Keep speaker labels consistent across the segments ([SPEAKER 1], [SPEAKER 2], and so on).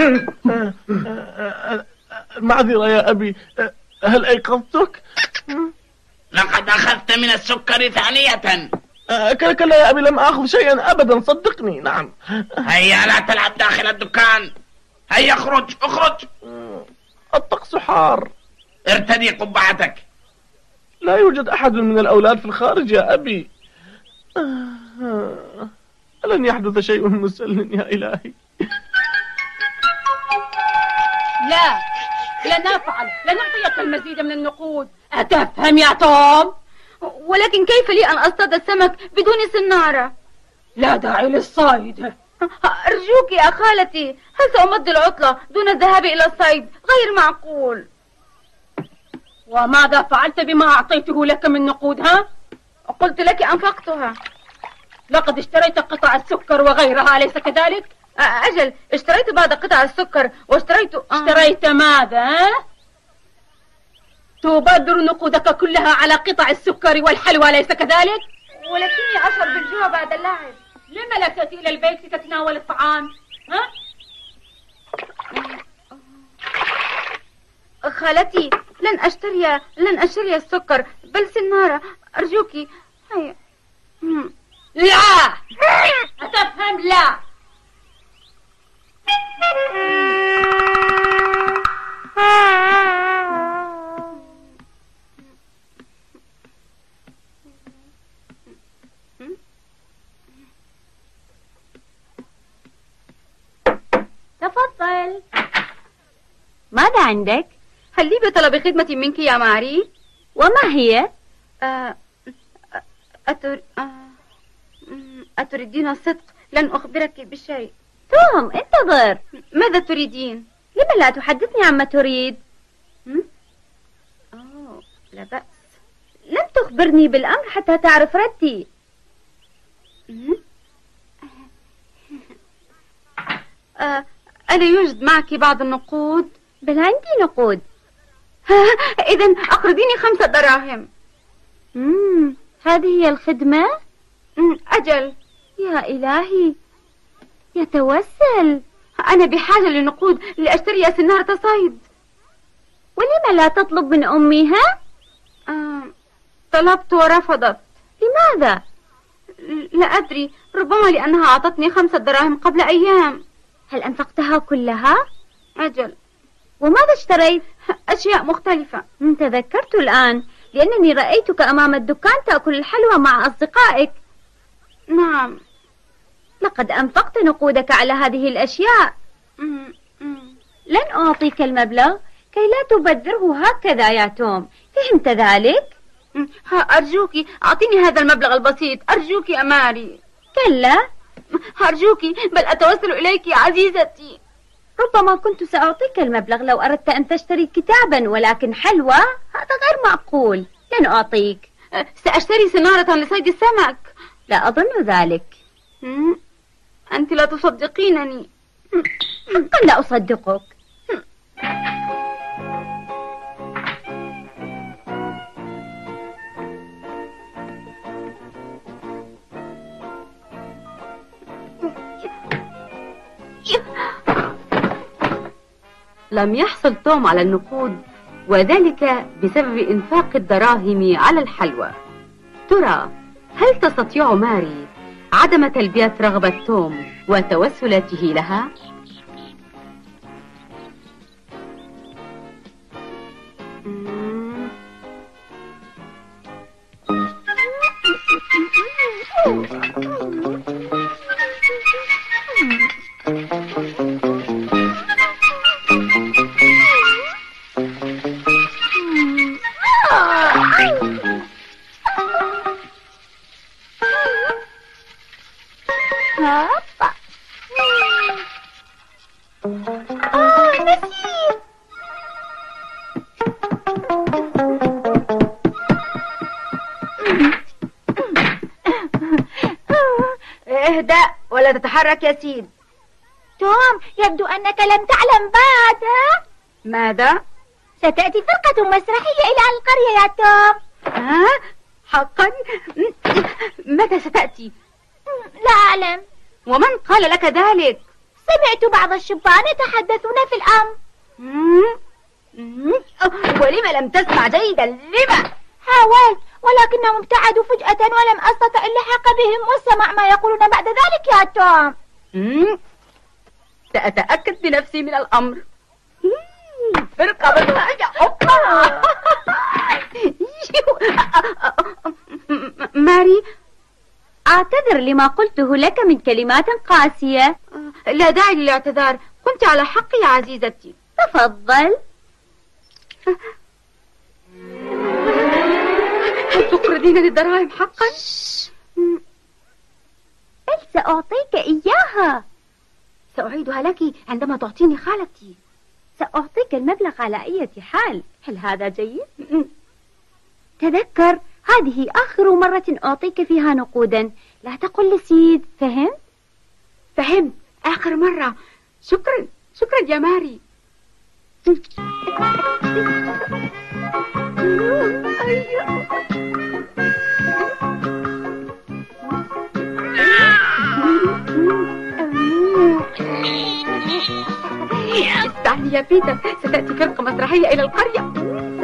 [SPEAKER 1] معذرة يا أبي، هل أيقظتك؟
[SPEAKER 2] لقد أخذت من السكر ثانية.
[SPEAKER 1] كلا يا أبي، لم أخذ شيئا أبدا، صدقني. نعم.
[SPEAKER 2] هيا لا تلعب داخل الدكان، هيا اخرج اخرج.
[SPEAKER 1] الطقس حار.
[SPEAKER 2] ارتدي قبعتك.
[SPEAKER 1] لا يوجد أحد من الأولاد في الخارج يا أبي. لن يحدث شيء مسل يا إلهي.
[SPEAKER 3] لا، لن أفعل، لن أعطيك المزيد من النقود. أتفهم يا توم؟
[SPEAKER 4] ولكن كيف لي أن أصطاد السمك بدون سنارة؟
[SPEAKER 3] لا داعي للصيد.
[SPEAKER 4] أرجوك يا خالتي، هل سأمضي العطلة دون الذهاب إلى الصيد؟ غير معقول.
[SPEAKER 3] وماذا فعلت بما أعطيته لك من نقود؟ ها؟
[SPEAKER 4] قلت لك أنفقتها.
[SPEAKER 3] لقد اشتريت قطع السكر وغيرها، أليس كذلك؟
[SPEAKER 4] أجل، اشتريت بعض قطع السكر واشتريت
[SPEAKER 3] اشتريت ماذا؟ تبادر نقودك كلها على قطع السكر والحلوى، أليس كذلك؟
[SPEAKER 4] ولكني أشعر بالجوع بعد اللعب.
[SPEAKER 3] لما لا تأتي إلى البيت لتتناول الطعام؟ ها؟
[SPEAKER 4] خالتي، لن أشتري السكر، بل سنارة. أرجوك. هيا.
[SPEAKER 3] لا. أتفهم؟ لا.
[SPEAKER 4] تفضل. ماذا عندك؟ هل لي بطلب خدمة منك يا ماري؟ وما هي؟ أتريدين الصدق؟ لن أخبرك بشيء. توم، انتظر. ماذا تريدين؟ لما لا تحدثني عما تريد؟ لا بأس. لن تخبرني بالأمر حتى تعرف ردي. ألا يوجد معك بعض النقود؟ بل عندي نقود. إذن أقرضيني 5 دراهم. هذه هي الخدمة؟ أجل. يا إلهي، يتوسل. أنا بحاجة لنقود لأشتري سنارة صيد. ولما لا تطلب من أمها؟ طلبت ورفضت. لماذا؟ لا أدري، ربما لأنها أعطتني 5 دراهم قبل أيام. هل أنفقتها كلها؟ أجل. وماذا اشتريت؟ أشياء مختلفة. تذكرت الآن، لأنني رأيتك أمام الدكان تأكل الحلوى مع أصدقائك. نعم. لقد أنفقت نقودك على هذه الأشياء. لن أعطيك المبلغ كي لا تبذره هكذا يا توم، فهمت ذلك؟ أرجوك أعطيني هذا المبلغ البسيط، أرجوك يا ماري. كلا، أرجوك، بل أتوسل إليك يا عزيزتي. ربما كنت سأعطيك المبلغ لو أردت أن تشتري كتابا، ولكن حلوى هذا غير معقول. لن أعطيك. سأشتري سنارة لصيد السمك. لا أظن ذلك. أنت لا تصدقينني. حقا لا أصدقك.
[SPEAKER 5] لم يحصل توم على النقود، وذلك بسبب إنفاق الدراهم على الحلوى. ترى هل تستطيع ماري عدم تلبية رغبة توم وتوسلاته لها؟
[SPEAKER 4] اهدأ ولا تتحرك يا سيد.
[SPEAKER 6] توم، يبدو أنك لم تعلم بعد.
[SPEAKER 4] ماذا؟
[SPEAKER 6] ستأتي فرقة مسرحية إلى القرية يا توم.
[SPEAKER 4] حقا؟ متى ستأتي؟
[SPEAKER 6] لا أعلم.
[SPEAKER 4] ومن قال لك ذلك؟
[SPEAKER 6] سمعت بعض الشبان يتحدثون في الأمر.
[SPEAKER 4] ولم لم تسمع جيدا؟ لما؟
[SPEAKER 6] حاولت ولكنهم ابتعدوا فجأة ولم أستطع اللحاق بهم والسماع ما يقولون بعد ذلك يا توم.
[SPEAKER 4] سأتأكد بنفسي من الأمر. فرقة مسرحية. ماري، أعتذر لما قلته لك من كلمات قاسية. لا داعي للاعتذار، كنت على حق يا عزيزتي. تفضل. هل تقرضين للدراهم حقا؟
[SPEAKER 6] بل سأعطيك إياها.
[SPEAKER 4] سأعيدها لك عندما تعطيني خالتي.
[SPEAKER 6] سأعطيك المبلغ على أي حال.
[SPEAKER 4] هل هذا جيد؟
[SPEAKER 6] تذكر، هذه آخر مرة أعطيك فيها نقودا، لا تقل لسيد. فهمت؟
[SPEAKER 4] فهمت، آخر مرة. شكرا شكرا يا ماري. اسمعني يا بيتر، ستأتي فرقة مسرحية إلى القرية.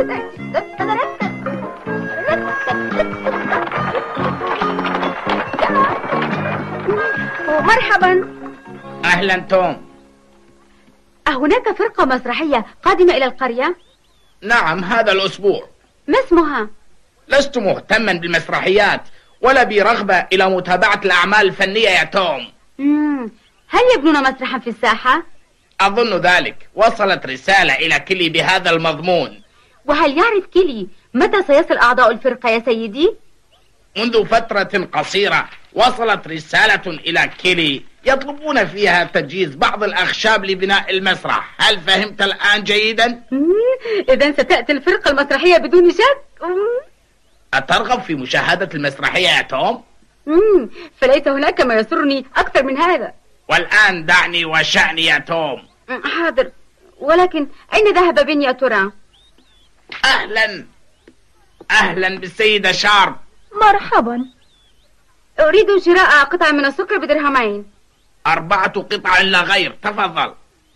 [SPEAKER 4] مرحبا.
[SPEAKER 2] أهلا توم.
[SPEAKER 4] أهناك فرقة مسرحية قادمة إلى القرية؟
[SPEAKER 2] نعم، هذا الأسبوع.
[SPEAKER 4] ما اسمها؟
[SPEAKER 2] لست مهتما بالمسرحيات ولا برغبة إلى متابعة الأعمال الفنية يا توم.
[SPEAKER 4] هل يبنون مسرحا في الساحة؟
[SPEAKER 2] أظن ذلك. وصلت رسالة إلى كيلي بهذا المضمون.
[SPEAKER 4] وهل يعرف كيلي متى سيصل أعضاء الفرقة يا سيدي؟
[SPEAKER 2] منذ فترة قصيرة وصلت رسالة إلى كيلي يطلبون فيها تجهيز بعض الأخشاب لبناء المسرح. هل فهمت الآن جيدا؟
[SPEAKER 4] إذن ستأتي الفرقة المسرحية بدون شك.
[SPEAKER 2] أترغب في مشاهدة المسرحية يا توم؟
[SPEAKER 4] فليس هناك ما يسرني أكثر من هذا.
[SPEAKER 2] والآن دعني وشأني يا توم.
[SPEAKER 4] حاضر، ولكن أين ذهب بن يا ترى؟
[SPEAKER 2] أهلا أهلا بالسيدة شارب.
[SPEAKER 6] مرحبا.
[SPEAKER 4] أريد شراء قطعة من السكر بدرهمين.
[SPEAKER 2] 4 قطع لا غير. تفضل.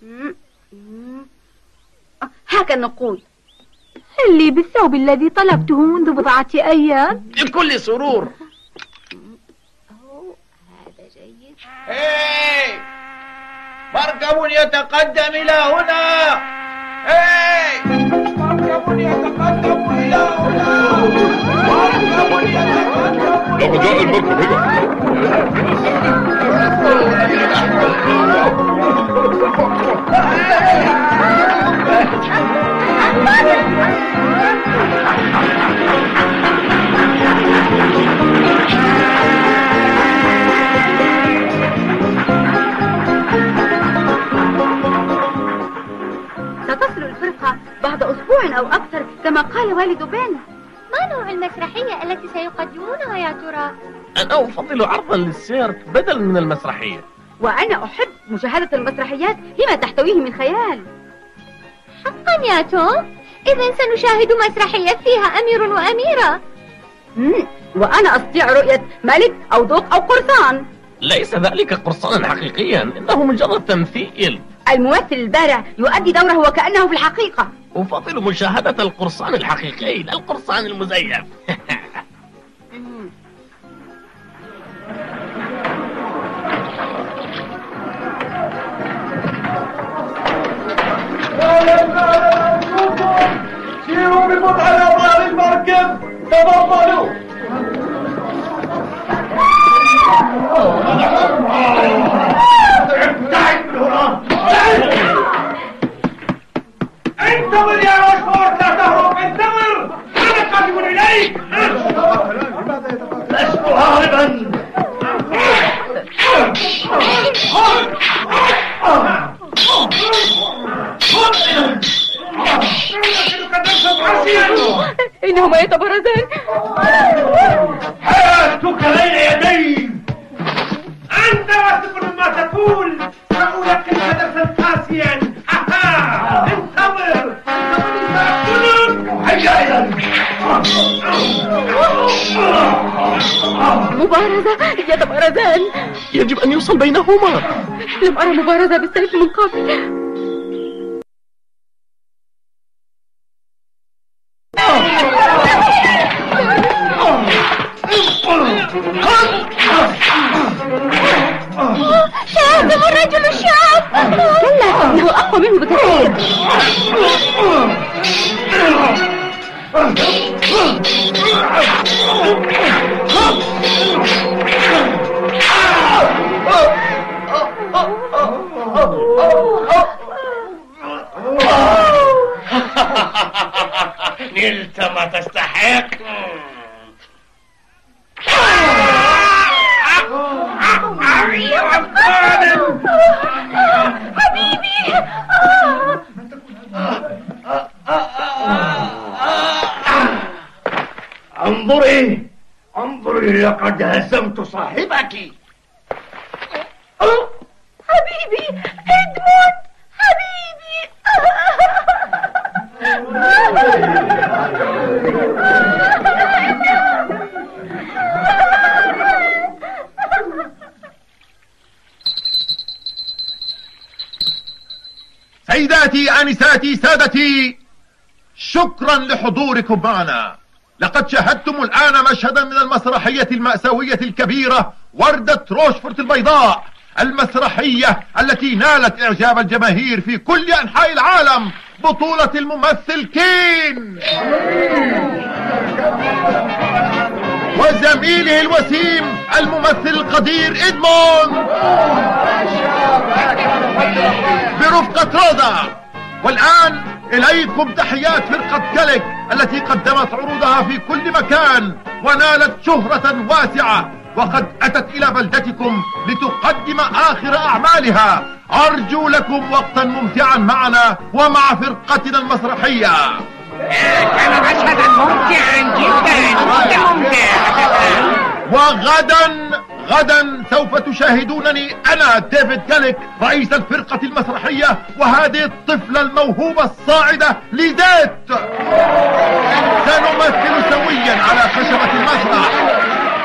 [SPEAKER 4] هاك النقود.
[SPEAKER 6] هل لي بالثوب الذي طلبته منذ بضعة أيام؟
[SPEAKER 2] بكل سرور.
[SPEAKER 4] هذا جيد.
[SPEAKER 2] مركب يتقدم إلى هنا. مركب يتقدم إلى هنا. مركب يتقدم.
[SPEAKER 7] لقد جاء المركب.
[SPEAKER 4] ستصل الفرقة بعد أسبوع أو أكثر كما قال والد بن.
[SPEAKER 6] ما نوع المسرحية التي سيقدمونها يا ترى؟
[SPEAKER 1] أنا أفضل عرضا للسيرك بدلا من المسرحية.
[SPEAKER 4] وأنا أحب مشاهدة المسرحيات لما تحتويه من خيال.
[SPEAKER 6] حقا يا توم؟ إذن سنشاهد مسرحية فيها أمير وأميرة.
[SPEAKER 4] وأنا أستطيع رؤية ملك أو دوق أو قرصان.
[SPEAKER 1] ليس ذلك قرصانا حقيقيا، إنه مجرد تمثيل.
[SPEAKER 4] الممثل البارع يؤدي دوره وكأنه في الحقيقة.
[SPEAKER 1] أفضل مشاهدة القرصان الحقيقي لا القرصان المزيف.
[SPEAKER 2] سيروا ببطء على ظهر المركب. تفضلوا. ابتعد من هنا. انتظر يا راشفورد، لا تهرب. انتظر، انا قادم اليك. لست هاربا.
[SPEAKER 4] إنهما يتبرزان.
[SPEAKER 2] حياتك بين يدي. أنت واثق مما تقول. سألقي هدفا قاسيا. انتظر. هيا إذا.
[SPEAKER 5] مبارزة يتبارزان.
[SPEAKER 1] يجب أن يوصل بينهما.
[SPEAKER 5] لم أرى مبارزة بالسيف من قبل.
[SPEAKER 6] سيهزم الرجل الشاب.
[SPEAKER 5] كلا، إنه أقوى منه بكثير.
[SPEAKER 2] نلت ما تستحق.
[SPEAKER 6] حبيبي.
[SPEAKER 2] انظري لقد هزمت صاحبك.
[SPEAKER 6] حبيبي إدموند، حبيبي.
[SPEAKER 7] سيداتي آنساتي سادتي، شكرا لحضوركم معنا. لقد شاهدتم الآن مشهدا من المسرحية المأساوية الكبيرة وردة روشفورت البيضاء، المسرحية التي نالت إعجاب الجماهير في كل أنحاء العالم، بطولة الممثل كين وزميله الوسيم الممثل القدير إدموند برفقة رودا. والآن إليكم تحيات فرقة كاليك التي قدمت عروضها في كل مكان ونالت شهرة واسعة، وقد أتت إلى بلدتكم لتقدم آخر أعمالها. أرجو لكم وقتا ممتعا معنا ومع فرقتنا المسرحية.
[SPEAKER 2] كان مشهدا ممتعا جدا ممتع.
[SPEAKER 7] وغدا سوف تشاهدونني أنا ديفيد كاليك رئيس الفرقة المسرحية وهذه الطفلة الموهوبة الصاعدة ليزيت. سنمثل سويا على خشبة المسرح.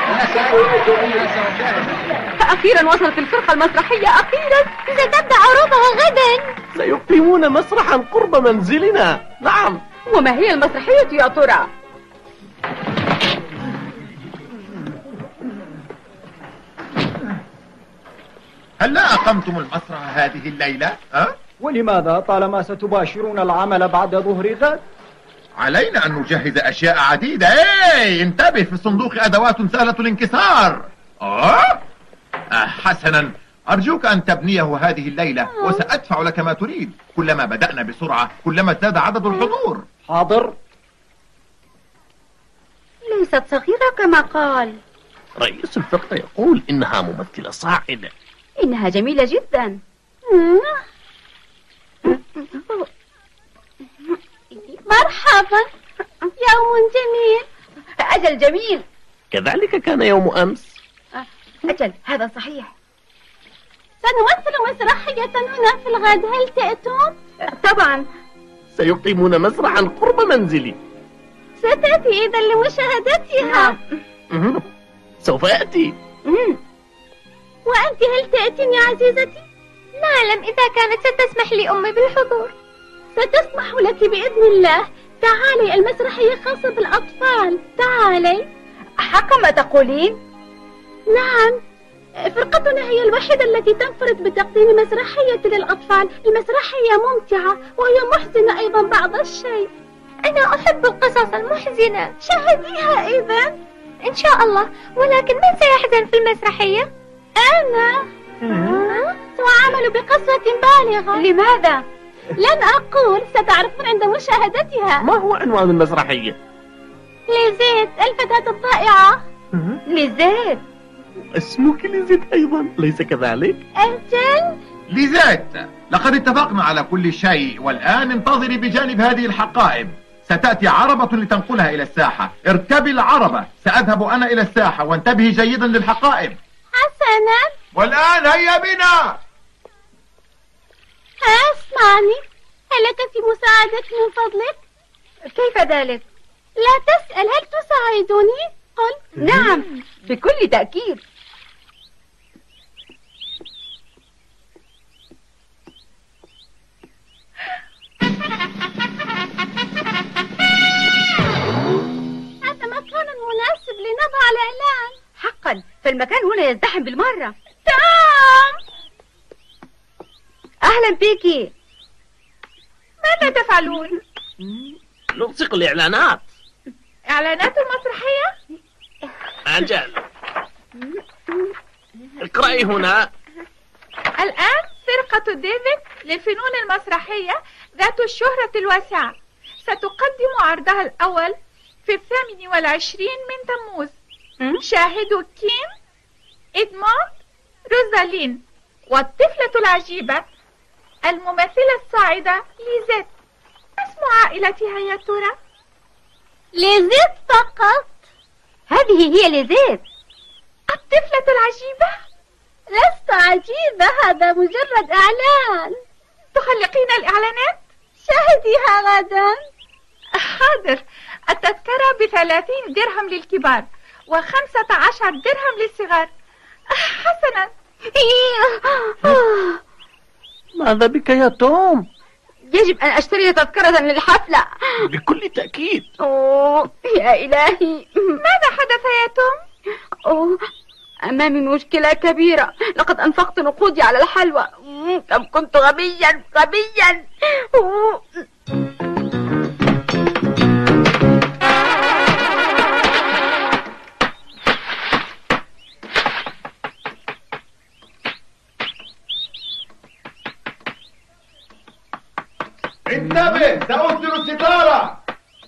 [SPEAKER 5] أخيرا وصلت الفرقة المسرحية، أخيرا.
[SPEAKER 6] ستبدأ عروضها غدا.
[SPEAKER 1] سيقيمون مسرحا قرب منزلنا. نعم.
[SPEAKER 5] وما هي المسرحية يا ترى؟
[SPEAKER 7] هل لا أقمتم المسرح هذه الليلة؟
[SPEAKER 8] ولماذا طالما ستباشرون العمل بعد ظهر غد؟
[SPEAKER 7] علينا أن نجهز أشياء عديدة. انتبه، في الصندوق أدوات سهلة الانكسار. حسنا، أرجوك أن تبنيه هذه الليلة وسأدفع لك ما تريد. كلما بدأنا بسرعة كلما ازداد عدد الحضور.
[SPEAKER 8] حاضر.
[SPEAKER 4] ليست صغيرة كما قال.
[SPEAKER 1] رئيس الفرقة يقول إنها ممثلة صاعدة.
[SPEAKER 4] إنها جميلة جدا.
[SPEAKER 6] مرحبا، يوم جميل.
[SPEAKER 4] أجل جميل.
[SPEAKER 1] كذلك كان يوم أمس.
[SPEAKER 4] أجل هذا صحيح.
[SPEAKER 6] سنمثل مسرحية هنا في الغد، هل تأتون؟
[SPEAKER 4] طبعا.
[SPEAKER 1] سيقيمون مسرحا قرب منزلي.
[SPEAKER 6] ستأتي إذا لمشاهدتها.
[SPEAKER 1] سوف يأتي.
[SPEAKER 6] وأنت هل تأتين يا عزيزتي؟ نعلم إذا كانت ستسمح لي أمي بالحضور. ستسمح لك بإذن الله. تعالي، المسرحية خاصة بالأطفال. تعالي.
[SPEAKER 4] حق ما تقولين؟
[SPEAKER 6] نعم، فرقتنا هي الوحيدة التي تنفرد بتقديم مسرحية للأطفال. المسرحية ممتعة وهي محزنة أيضا بعض الشيء. أنا أحب القصص المحزنة. شاهديها إذا إن شاء الله. ولكن من سيحزن في المسرحية؟ أنا. سأعمل بقسوة بالغة.
[SPEAKER 4] لماذا؟
[SPEAKER 6] لن أقول، ستعرفون عند مشاهدتها.
[SPEAKER 1] ما هو عنوان المسرحية؟
[SPEAKER 6] ليزيت الفتاة الضائعة.
[SPEAKER 4] ليزيت؟
[SPEAKER 1] اسمك ليزيت أيضا، ليس كذلك؟
[SPEAKER 6] أجل.
[SPEAKER 7] ليزيت، لقد اتفقنا على كل شيء، والآن انتظري بجانب هذه الحقائب. ستأتي عربة لتنقلها إلى الساحة. اركبي العربة، سأذهب أنا إلى الساحة، وانتبهي جيدا للحقائب.
[SPEAKER 6] حسنا.
[SPEAKER 7] والآن هيا بنا.
[SPEAKER 6] اسمعني، هل لك في مساعدتي من فضلك؟
[SPEAKER 4] كيف ذلك؟
[SPEAKER 6] لا تسأل، هل تساعدني؟ قل.
[SPEAKER 5] نعم بكل تأكيد.
[SPEAKER 6] هذا مكان مناسب لنضع الإعلان.
[SPEAKER 5] حقا فالمكان هنا يزدحم بالمرة.
[SPEAKER 6] تام.
[SPEAKER 5] أهلا بيكي.
[SPEAKER 6] ماذا تفعلون؟
[SPEAKER 1] نلصق الإعلانات.
[SPEAKER 6] إعلانات المسرحية؟
[SPEAKER 1] أجل، اقرأي هنا.
[SPEAKER 6] الآن فرقة ديفيد للفنون المسرحية ذات الشهرة الواسعة ستقدم عرضها الأول في 28 من تموز. شاهدوا كيم، إدموند، روزالين والطفلة العجيبة الممثلة الصاعدة ليزيت. ما اسم عائلتها يا ترى؟ ليزيت فقط.
[SPEAKER 5] هذه هي ليزيت.
[SPEAKER 6] الطفلة العجيبة؟ لست عجيبة، هذا مجرد إعلان. تخلقين الإعلانات؟ شاهديها غدا. حاضر. التذكرة ب30 درهم للكبار و15 درهم للصغار. حسنا.
[SPEAKER 1] ماذا بك يا توم؟
[SPEAKER 5] يجب أن أشتري تذكرة للحفلة.
[SPEAKER 1] بكل تأكيد.
[SPEAKER 5] أوه يا إلهي.
[SPEAKER 6] ماذا حدث يا توم؟
[SPEAKER 5] أوه أمامي مشكلة كبيرة. لقد أنفقت نقودي على الحلوى. كم كنت غبيا غبيا.
[SPEAKER 7] انتبه، سأسدل الستارة.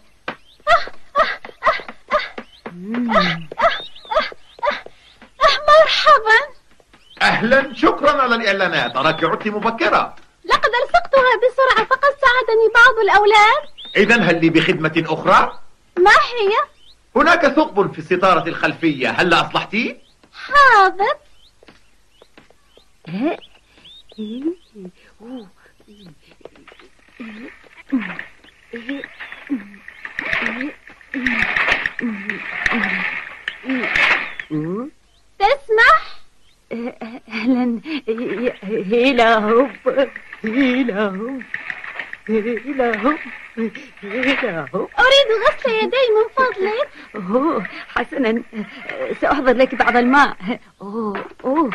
[SPEAKER 6] مرحبا.
[SPEAKER 7] أهلا، شكرا على الإعلانات، أراك عدت مبكرة.
[SPEAKER 6] لقد ألصقتها بسرعة فقد ساعدني بعض الأولاد.
[SPEAKER 7] إذن هل لي بخدمة أخرى؟
[SPEAKER 6] ما هي؟
[SPEAKER 7] هناك ثقب في الستارة الخلفية، هل أصلحتيه؟
[SPEAKER 6] حاضر. تسمح؟
[SPEAKER 5] أهلا. هيلا هوب هيلا هوب هيلا هوب هيلا هوب.
[SPEAKER 6] أريد غسل يدي من فضلك.
[SPEAKER 5] أوه حسنا، سأحضر لك بعض الماء. أوه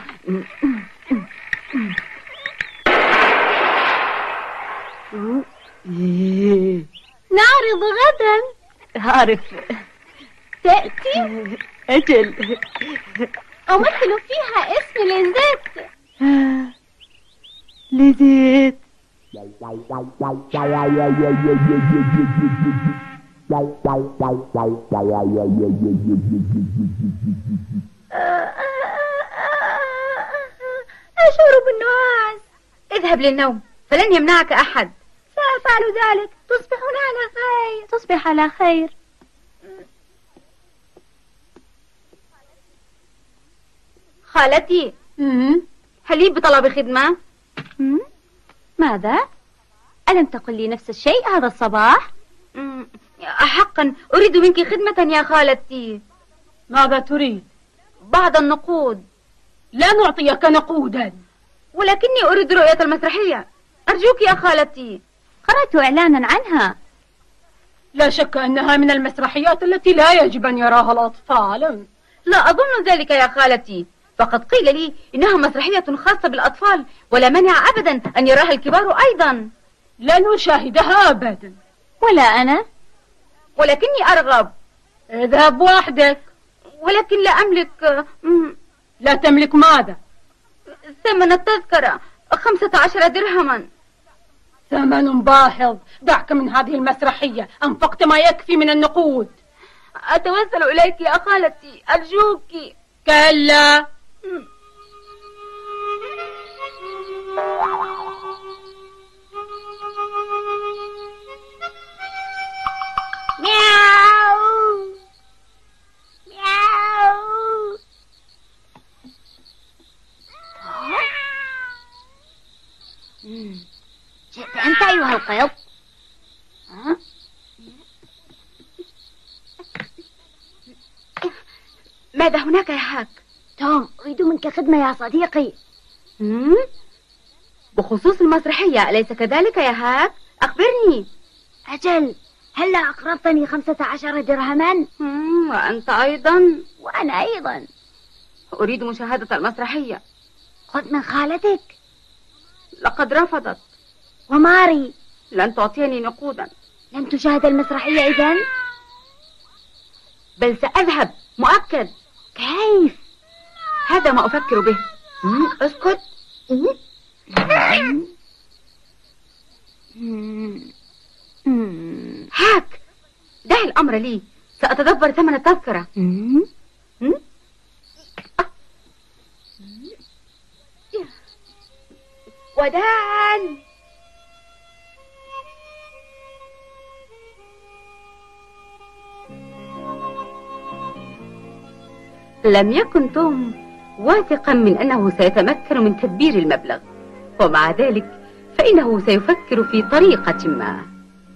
[SPEAKER 6] نعرض غدا.
[SPEAKER 5] عارف.
[SPEAKER 6] تأتي؟
[SPEAKER 5] أجل.
[SPEAKER 6] أمثل فيها اسم ليزيت.
[SPEAKER 5] ليزيت.
[SPEAKER 6] أشعر بالنعاس.
[SPEAKER 5] اذهب للنوم فلن يمنعك أحد.
[SPEAKER 6] سأفعل ذلك. تصبحون على خير.
[SPEAKER 5] تصبح على خير. خالتي، هل لي بطلب خدمة؟
[SPEAKER 4] ماذا؟ ألم تقل لي نفس الشيء هذا الصباح؟
[SPEAKER 5] حقا أريد منك خدمة يا خالتي.
[SPEAKER 3] ماذا تريد؟
[SPEAKER 5] بعض النقود.
[SPEAKER 3] لا نعطيك نقودا.
[SPEAKER 5] ولكني أريد رؤية المسرحية، أرجوك يا خالتي.
[SPEAKER 4] قرأت إعلانا عنها.
[SPEAKER 3] لا شك أنها من المسرحيات التي لا يجب أن يراها الأطفال.
[SPEAKER 5] لا أظن ذلك يا خالتي، فقد قيل لي إنها مسرحية خاصة بالأطفال ولا مانع أبدا أن يراها الكبار أيضا.
[SPEAKER 3] لن أشاهدها أبدا.
[SPEAKER 4] ولا أنا.
[SPEAKER 5] ولكني أرغب.
[SPEAKER 3] اذهب وحدك.
[SPEAKER 5] ولكن لا أملك.
[SPEAKER 3] لا تملك ماذا؟
[SPEAKER 5] ثمن التذكرة 15 درهما.
[SPEAKER 3] ثمن باهظ. دعك من هذه المسرحية، أنفقت ما يكفي من النقود.
[SPEAKER 5] أتوسل إليك يا خالتي، أرجوك.
[SPEAKER 3] كلا.
[SPEAKER 6] مياو مياو.
[SPEAKER 4] جئت أنت أيها القيض.
[SPEAKER 5] ماذا هناك يا هاك؟
[SPEAKER 6] توم، أريد منك خدمة يا صديقي.
[SPEAKER 5] بخصوص المسرحية أليس كذلك يا هاك؟ أخبرني.
[SPEAKER 6] أجل، هلا أقرضتني 15 درهما؟
[SPEAKER 5] وأنت أيضا؟
[SPEAKER 6] وأنا أيضا.
[SPEAKER 5] أريد مشاهدة المسرحية.
[SPEAKER 6] خذ من خالتك.
[SPEAKER 5] لقد رفضت.
[SPEAKER 6] وماري؟
[SPEAKER 5] لن تعطيني نقودا.
[SPEAKER 6] لن تشاهد المسرحية إذن؟
[SPEAKER 5] بل سأذهب مؤكد.
[SPEAKER 6] كيف؟
[SPEAKER 5] هذا ما أفكر به. اسكت. هاك، دع الأمر لي، سأتدبر ثمن التذكرة. وداعا. لم يكن توم واثقا من أنه سيتمكن من تدبير المبلغ، ومع ذلك فإنه سيفكر في طريقة ما.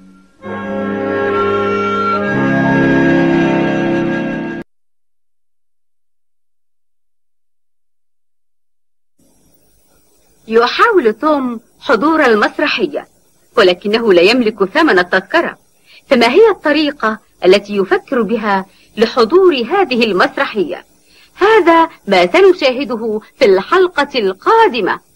[SPEAKER 5] يحاول توم حضور المسرحية، ولكنه لا يملك ثمن التذكرة. فما هي الطريقة التي يفكر بها لحضور هذه المسرحية؟ هذا ما سنشاهده في الحلقة القادمة.